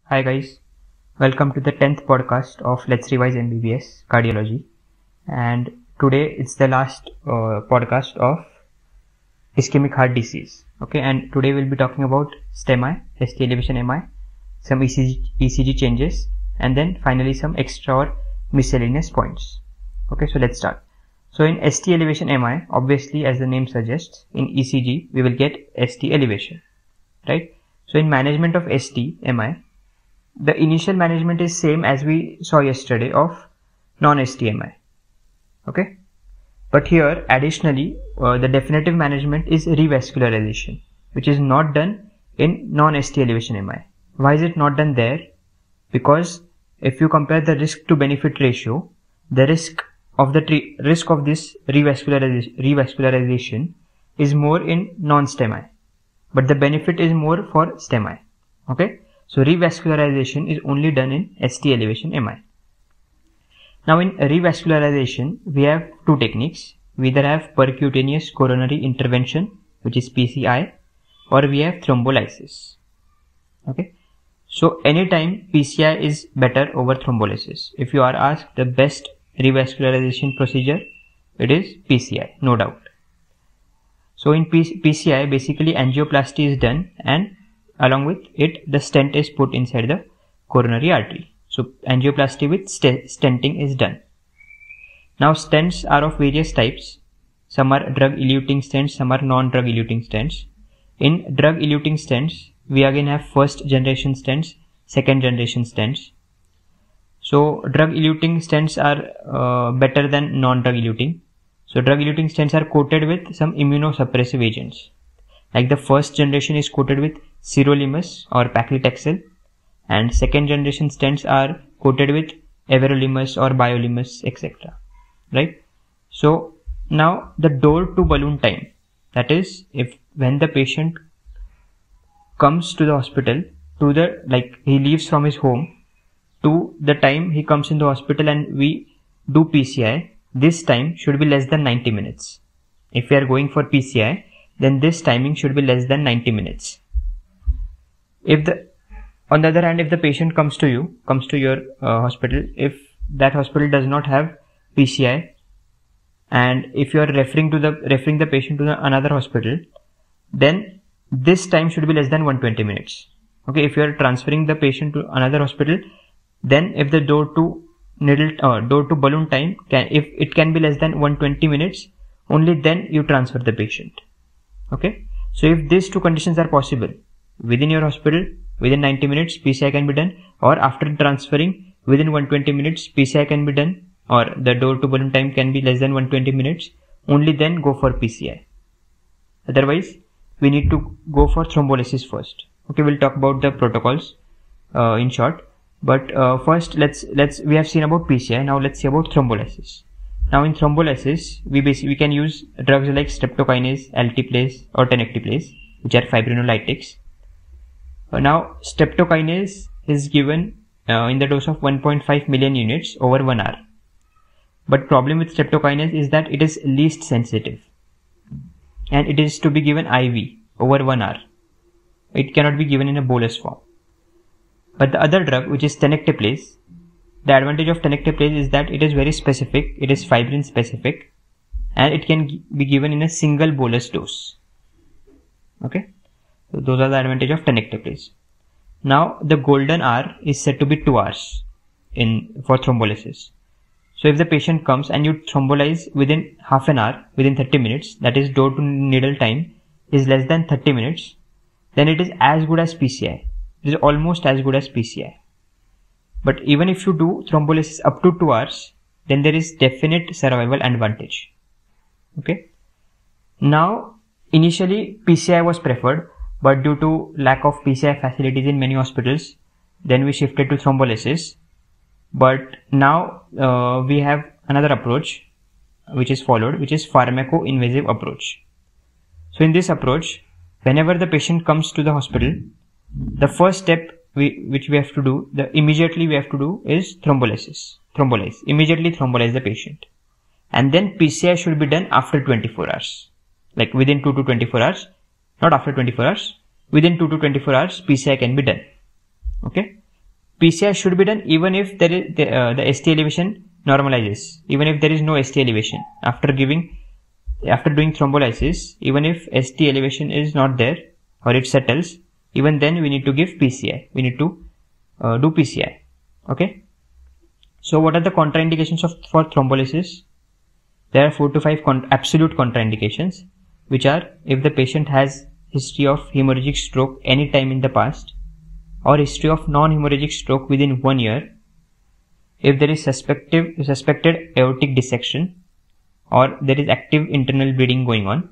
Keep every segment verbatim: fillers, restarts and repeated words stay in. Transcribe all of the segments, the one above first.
Hi guys, welcome to the tenth podcast of Let's Revise M B B S Cardiology, and today it's the last uh, podcast of ischemic heart disease. Okay, and today we'll be talking about STEMI, S T elevation M I, some E C G, E C G changes, and then finally some extra or miscellaneous points. Okay, so let's start. So in S T elevation M I, obviously as the name suggests, in E C G we will get S T elevation, right? So in management of S T M I, the initial management is same as we saw yesterday of non-S T M I. Okay, but here additionally uh, the definitive management is revascularization, which is not done in non-S T elevation M I. Why is it not done there? Because if you compare the risk to benefit ratio, the risk of the tri risk of this revascularization, revascularization is more in non-STEMI, but the benefit is more for STEMI. Okay. So revascularization is only done in S T elevation M I. Now in revascularization, we have two techniques. We either have percutaneous coronary intervention, which is P C I, or we have thrombolysis. Okay. So anytime P C I is better over thrombolysis. If you are asked the best revascularization procedure, it is P C I, no doubt. So in P C I, basically angioplasty is done, and along with it, the stent is put inside the coronary artery. So angioplasty with st stenting is done. Now stents are of various types. Some are drug-eluting stents, some are non-drug eluting stents. In drug-eluting stents, we again have first generation stents, second generation stents. So drug-eluting stents are uh, better than non-drug eluting. So drug-eluting stents are coated with some immunosuppressive agents. Like the first generation is coated with sirolimus or paclitaxel, and second generation stents are coated with everolimus or biolimus, et cetera. Right? So now the door to balloon time, that is, if when the patient comes to the hospital, to the like he leaves from his home to the time he comes in the hospital and we do P C I, this time should be less than ninety minutes. If we are going for P C I, then this timing should be less than ninety minutes. If the, on the other hand, if the patient comes to you, comes to your uh, hospital, if that hospital does not have P C I, and if you are referring to the, referring the patient to the, another hospital, then this time should be less than one hundred twenty minutes. Okay, if you are transferring the patient to another hospital, then if the door to needle, uh, door to balloon time can, if it can be less than one hundred twenty minutes, only then you transfer the patient. Okay, so if these two conditions are possible, within your hospital, within ninety minutes, P C I can be done, or after transferring, within one hundred twenty minutes, P C I can be done, or the door to balloon time can be less than one hundred twenty minutes, only then go for P C I. Otherwise, we need to go for thrombolysis first. Okay, we'll talk about the protocols uh, in short, but uh, first let's, let's, we have seen about P C I, now let's see about thrombolysis. Now in thrombolysis, we basically we can use drugs like streptokinase, alteplase or tenecteplase, which are fibrinolytics. Uh, now streptokinase is given uh, in the dose of one point five million units over one hour. But problem with streptokinase is that it is least sensitive, and it is to be given I V over one hour. It cannot be given in a bolus form. But the other drug, which is tenecteplase, the advantage of tenecteplase is that it is very specific, it is fibrin specific, and it can be given in a single bolus dose. Okay, so those are the advantage of tenecteplase. Now the golden hour is said to be two hours in for thrombolysis. So if the patient comes and you thrombolize within half an hour, within thirty minutes, that is door to needle time is less than thirty minutes, then it is as good as P C I. It is almost as good as P C I. But even if you do thrombolysis up to two hours, then there is definite survival advantage. Okay. Now, initially P C I was preferred, but due to lack of P C I facilities in many hospitals, then we shifted to thrombolysis. But now uh, we have another approach which is followed, which is pharmaco-invasive approach. So in this approach, whenever the patient comes to the hospital, the first step We, which we have to do, the immediately we have to do is thrombolysis. Thrombolyze. Immediately thrombolyze the patient. And then P C I should be done after twenty-four hours. Like within two to twenty-four hours. Not after twenty-four hours. Within two to twenty-four hours, P C I can be done. Okay. P C I should be done even if there is the, uh, the S T elevation normalizes, even if there is no S T elevation after giving after doing thrombolysis. Even if S T elevation is not there or it settles, even then we need to give P C I. We need to uh, do P C I. Okay. So what are the contraindications of for thrombolysis? There are four to five con absolute contraindications, which are if the patient has history of hemorrhagic stroke any time in the past, or history of non-hemorrhagic stroke within one year, if there is suspected suspected aortic dissection, or there is active internal bleeding going on,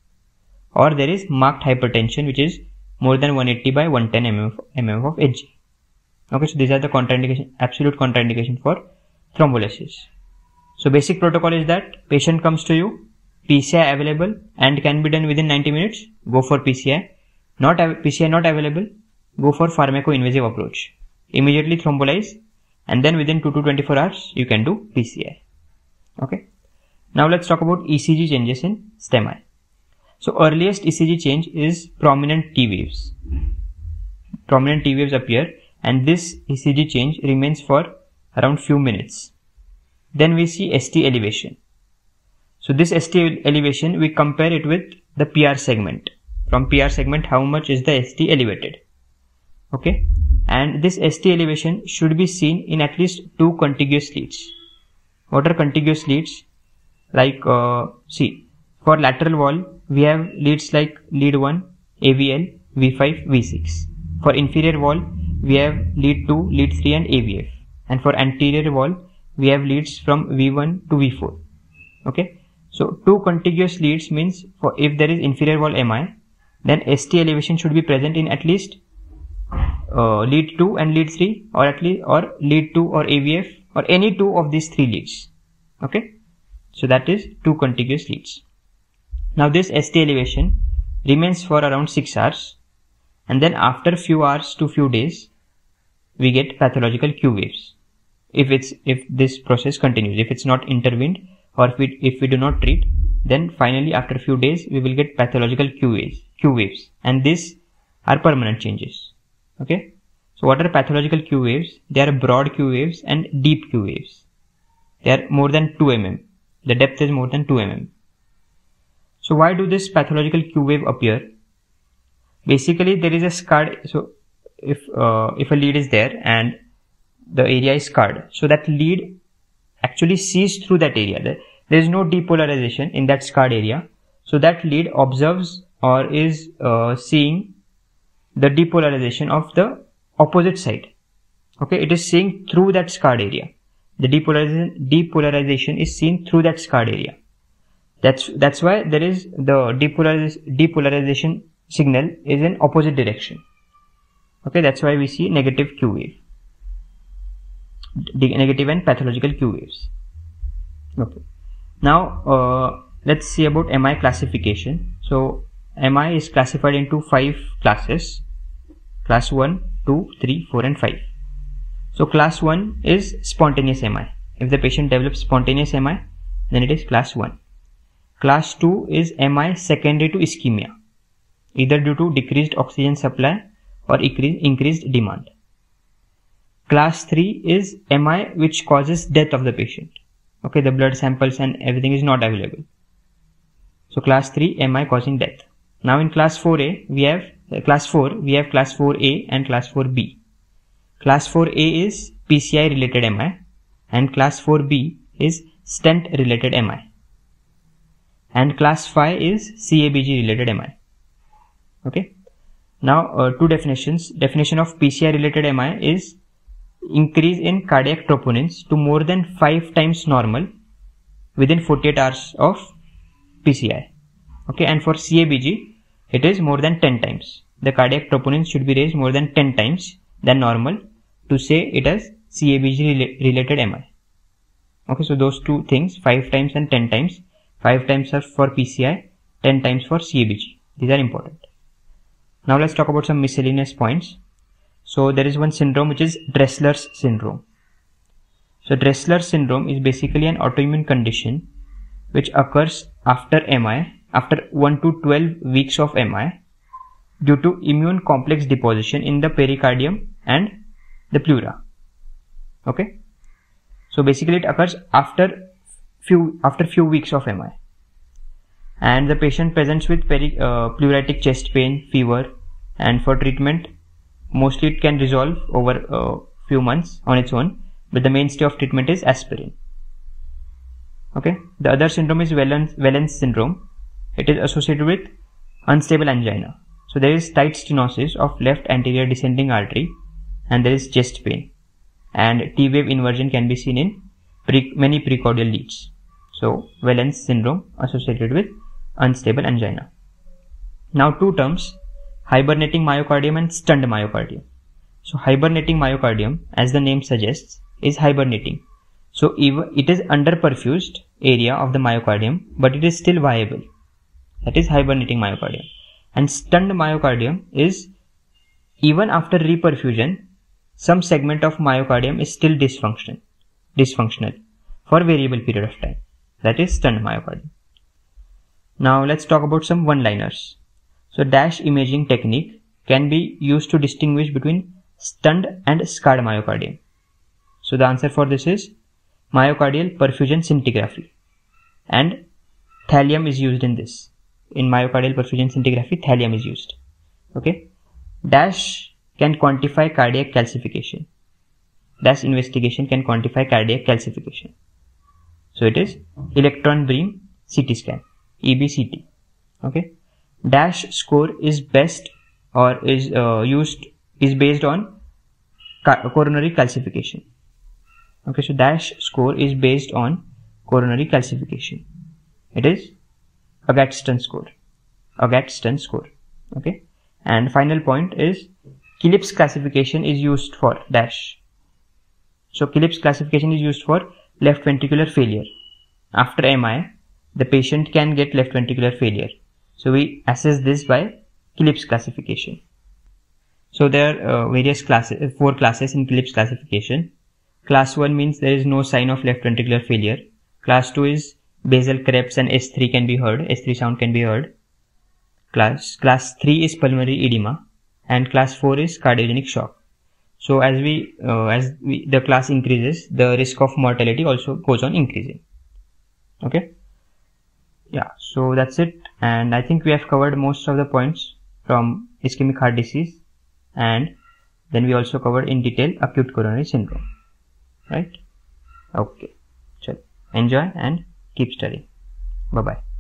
or there is marked hypertension which is more than one eighty by one ten millimeters of Hg. Okay, so these are the contraindication, absolute contraindication for thrombolysis. So basic protocol is that patient comes to you, P C I available and can be done within ninety minutes, go for P C I. Not P C I not available, go for pharmaco-invasive approach. Immediately thrombolyze, and then within two to twenty-four hours you can do P C I. Okay. Now let's talk about E C G changes in STEMI. So earliest E C G change is prominent T waves. Prominent T waves appear, and this E C G change remains for around few minutes. Then we see S T elevation. So this S T elevation, we compare it with the P R segment. From P R segment, how much is the S T elevated? Okay. And this S T elevation should be seen in at least two contiguous leads. What are contiguous leads? Like, uh, see, for lateral wall, we have leads like lead one, A V L, V five, V six. For inferior wall, we have lead two, lead three and A V F. And for anterior wall, we have leads from V one to V four. Okay. So two contiguous leads means for if there is inferior wall M I, then S T elevation should be present in at least uh, lead two and lead three, or at least or lead two or A V F, or any two of these three leads. Okay. So that is two contiguous leads. Now this S T elevation remains for around six hours, and then after few hours to few days we get pathological Q waves. If it's if this process continues, if it's not intervened, or if we if we do not treat, then finally after a few days we will get pathological Q waves, Q waves, and these are permanent changes. Okay. So what are pathological Q waves? They are broad Q waves and deep Q waves. They are more than two millimeters. The depth is more than two millimeters. So why do this pathological Q wave appear? Basically there is a scarred, so if uh, if a lead is there and the area is scarred, so that lead actually sees through that area. There, there is no depolarization in that scarred area, so that lead observes or is uh, seeing the depolarization of the opposite side. Okay, it is seeing through that scarred area. The depolarization, depolarization is seen through that scarred area. That's that's why there is the depolariz depolarization signal is in opposite direction. Okay, that's why we see negative Q wave, the negative and pathological Q waves. Okay. Now uh, let's see about M I classification. So M I is classified into five classes: class one, two, three, four, and five. So class one is spontaneous M I. If the patient develops spontaneous M I, then it is class one. Class two is M I secondary to ischemia, either due to decreased oxygen supply or increased demand. Class three is M I which causes death of the patient. Okay, the blood samples and everything is not available. So class three, M I causing death. Now in class four A, we have uh, class four, we have class four A and class four B. Class four A is P C I related M I, and class four B is stent related M I, and class five is C A B G related M I. Okay. Now uh, two definitions. Definition of P C I related M I is increase in cardiac troponins to more than five times normal within forty-eight hours of P C I. Okay, and for C A B G it is more than ten times. The cardiac troponins should be raised more than ten times than normal to say it as C A B G related M I. Okay, so those two things, five times and ten times. five times are for P C I, ten times for C A B G. These are important. Now let's talk about some miscellaneous points. So there is one syndrome which is Dressler's syndrome. So Dressler syndrome is basically an autoimmune condition which occurs after M I, after one to twelve weeks of M I, due to immune complex deposition in the pericardium and the pleura. Okay. So basically it occurs after few after few weeks of M I, and the patient presents with peri, uh, pleuritic chest pain, fever, and for treatment mostly it can resolve over a uh, few months on its own, but the mainstay of treatment is aspirin. Okay. The other syndrome is Wellens, Wellens syndrome. It is associated with unstable angina. So there is tight stenosis of left anterior descending artery, and there is chest pain, and T-wave inversion can be seen in pre many precordial leads. So Wellens syndrome associated with unstable angina. Now two terms, hibernating myocardium and stunned myocardium. So hibernating myocardium, as the name suggests, is hibernating. So even it is underperfused area of the myocardium, but it is still viable. That is hibernating myocardium. And stunned myocardium is, even after reperfusion, some segment of myocardium is still dysfunction, dysfunctional for variable period of time. That is stunned myocardium. Now let's talk about some one-liners. So dash imaging technique can be used to distinguish between stunned and scarred myocardium. So the answer for this is myocardial perfusion scintigraphy, and thallium is used in this. In myocardial perfusion scintigraphy, thallium is used. Okay. Dash can quantify cardiac calcification. Dash investigation can quantify cardiac calcification. So it is electron beam C T scan, E B C T. Okay. Dash score is best or is uh, used is based on coronary calcification. Okay, so dash score is based on coronary calcification. It is Agatston score. Agatston score. Okay, and final point is Phillips classification is used for dash. So Phillips classification is used for left ventricular failure. After M I, the patient can get left ventricular failure. So we assess this by Phillips classification. So there are uh, various classes, four classes in Phillips classification. Class one means there is no sign of left ventricular failure. Class two is basal Krebs and S three can be heard, S three sound can be heard. Class, class three is pulmonary edema, and class four is cardiogenic shock. So as we, uh, as we, the class increases, the risk of mortality also goes on increasing. Okay. Yeah, so that's it, and I think we have covered most of the points from ischemic heart disease, and then we also covered in detail acute coronary syndrome, right? Okay, so enjoy and keep studying. Bye bye.